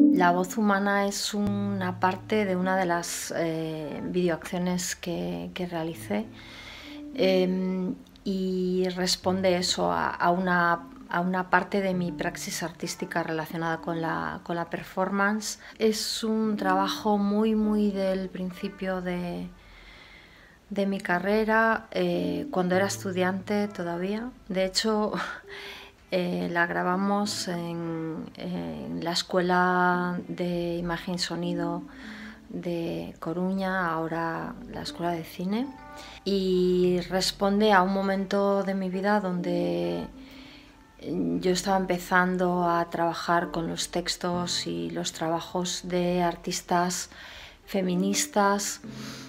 La voz humana es una parte de una de las videoacciones que realicé y responde eso a una parte de mi praxis artística relacionada con la performance. Es un trabajo muy del principio de mi carrera, cuando era estudiante todavía. De hecho, la grabamos en la Escuela de Imagen y Sonido de Coruña, ahora la Escuela de Cine, y responde a un momento de mi vida donde yo estaba empezando a trabajar con los textos y los trabajos de artistas feministas,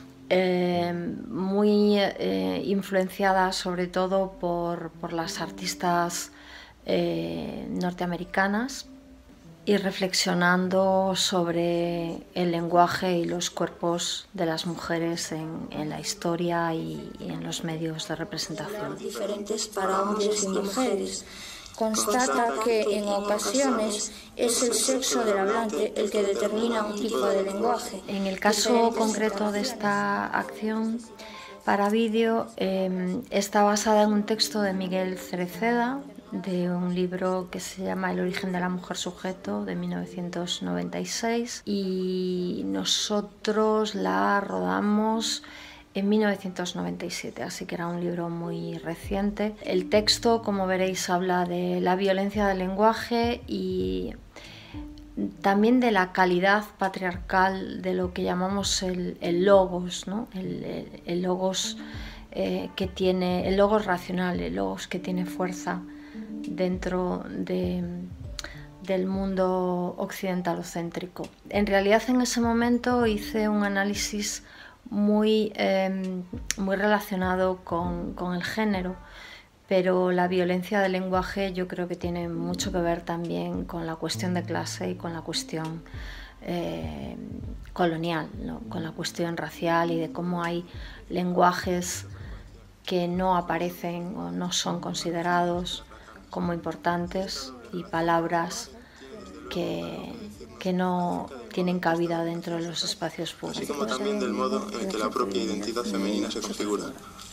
muy influenciada sobre todo por las artistas norteamericanas, y reflexionando sobre el lenguaje y los cuerpos de las mujeres en la historia y en los medios de representación. Diferentes para hombres y mujeres. Constata que en ocasiones es el sexo del hablante el que determina un tipo de lenguaje. En el caso concreto de esta acción para vídeo, está basada en un texto de Miguel Cereceda, de un libro que se llama El origen de la mujer sujeto, de 1996, y nosotros la rodamos en 1997, así que era un libro muy reciente. El texto, como veréis, habla de la violencia del lenguaje y también de la calidad patriarcal de lo que llamamos el logos, ¿no? El logos que tiene, el logos racional, el logos que tiene fuerza dentro del mundo occidentalocéntrico. En realidad, en ese momento hice un análisis muy relacionado con el género, pero la violencia del lenguaje yo creo que tiene mucho que ver también con la cuestión de clase y con la cuestión colonial, ¿no? Con la cuestión racial y de cómo hay lenguajes que no aparecen o no son considerados como importantes y palabras que no tienen cabida dentro de los espacios públicos. Así como también del modo en que la propia identidad femenina se configura.